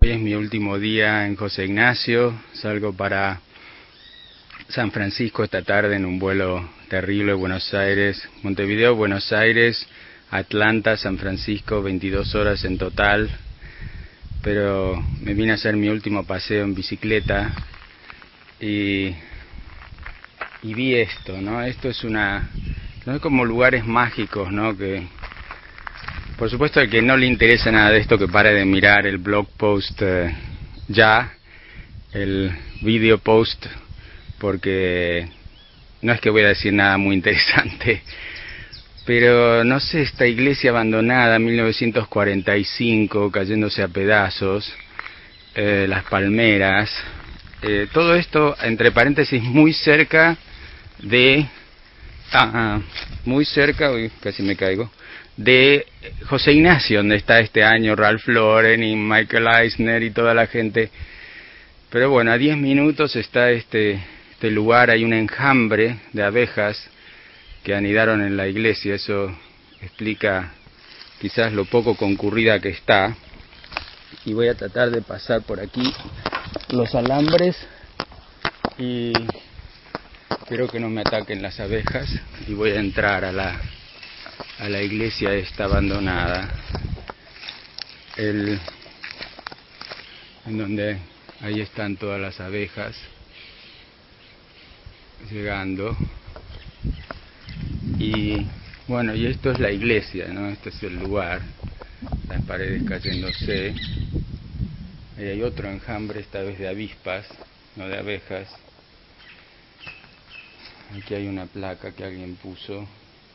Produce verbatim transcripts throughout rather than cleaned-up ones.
Hoy es mi último día en José Ignacio, salgo para San Francisco esta tarde en un vuelo terrible, Buenos Aires, Montevideo, Buenos Aires, Atlanta, San Francisco, veintidós horas en total, pero me vine a hacer mi último paseo en bicicleta y, y vi esto, ¿no? Esto es una, no es como lugares mágicos, ¿no? Que por supuesto al que no le interesa nada de esto que pare de mirar el blog post eh, ya, el video post, porque no es que voy a decir nada muy interesante, pero no sé, esta iglesia abandonada, mil novecientos cuarenta y cinco, cayéndose a pedazos, eh, las palmeras, eh, todo esto, entre paréntesis, muy cerca de, ah, muy cerca, uy, casi me caigo, de José Ignacio, donde está este año Ralph Lauren y Michael Eisner y toda la gente. Pero bueno, a diez minutos está este, este lugar, hay un enjambre de abejas que anidaron en la iglesia, eso explica quizás lo poco concurrida que está. Y voy a tratar de pasar por aquí los alambres y espero que no me ataquen las abejas y voy a entrar a la a la iglesia esta abandonada, el, en donde ahí están todas las abejas llegando. Y bueno, y esto es la iglesia, ¿no? Este es el lugar, las paredes cayéndose. Ahí hay otro enjambre, esta vez de avispas, no de abejas. Aquí hay una placa que alguien puso.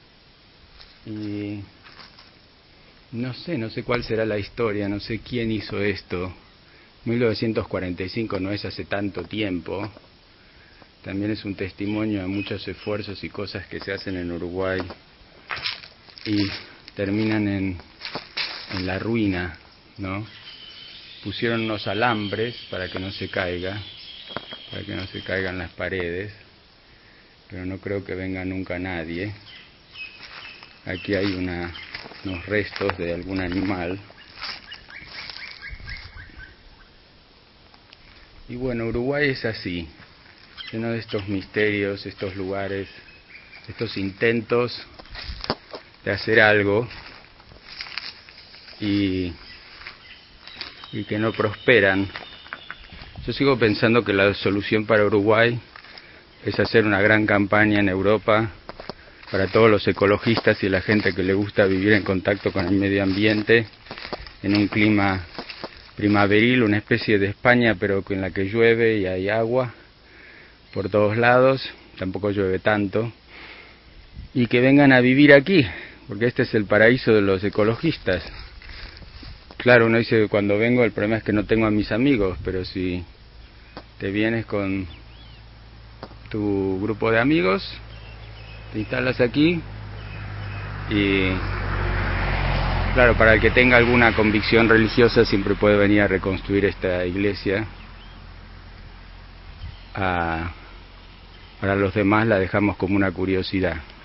Y no sé, no sé cuál será la historia, no sé quién hizo esto. mil novecientos cuarenta y cinco no es hace tanto tiempo. También es un testimonio de muchos esfuerzos y cosas que se hacen en Uruguay y terminan en, en la ruina, ¿no? Pusieron unos alambres para que no se caiga, para que no se caigan las paredes, pero no creo que venga nunca nadie. Aquí hay una, unos restos de algún animal. Y bueno, Uruguay es así, lleno de estos misterios, estos lugares, estos intentos de hacer algo y, y que no prosperan. Yo sigo pensando que la solución para Uruguay es hacer una gran campaña en Europa para todos los ecologistas y la gente que le gusta vivir en contacto con el medio ambiente, en un clima primaveril, una especie de España, pero en la que llueve y hay agua por todos lados, tampoco llueve tanto, y que vengan a vivir aquí, porque este es el paraíso de los ecologistas. Claro, uno dice, cuando vengo el problema es que no tengo a mis amigos, pero si te vienes con tu grupo de amigos, te instalas aquí y claro, para el que tenga alguna convicción religiosa siempre puede venir a reconstruir esta iglesia. Ah, para los demás la dejamos como una curiosidad.